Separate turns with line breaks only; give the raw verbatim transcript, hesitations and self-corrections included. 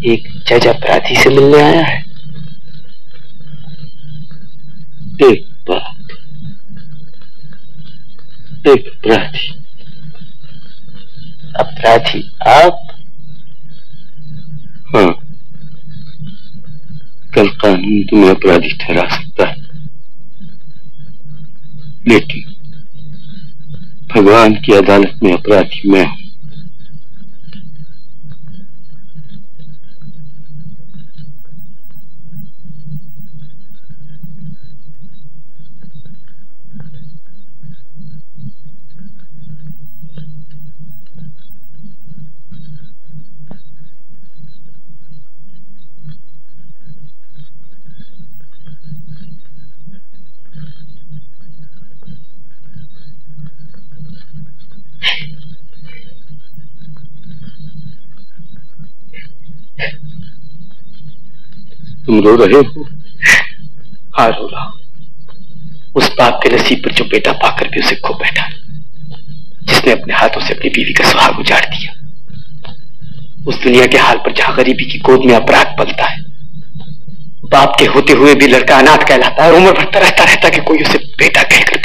एक जज अपराधी से मिलने आया है।
एक बाप, एक अपराधी।
अपराधी आप?
हाँ, कल कानून तुम्हें अपराधी ठहरा सकता है, लेकिन भगवान की अदालत में अपराधी मैं हूं। तुम रो रहे हो?
हाँ, रो रहा हूं। उस बाप के नसीब पर जो बेटा पाकर भी उसे खो बैठा, जिसने अपने हाथों से अपनी बीवी का सुहाग उजाड़ दिया। उस दुनिया के हाल पर जहां गरीबी की गोद में अपराध पलता है, बाप के होते हुए भी लड़का अनाथ कहलाता है और उम्र भर तरसता रहता कि कोई उसे बेटा कहकर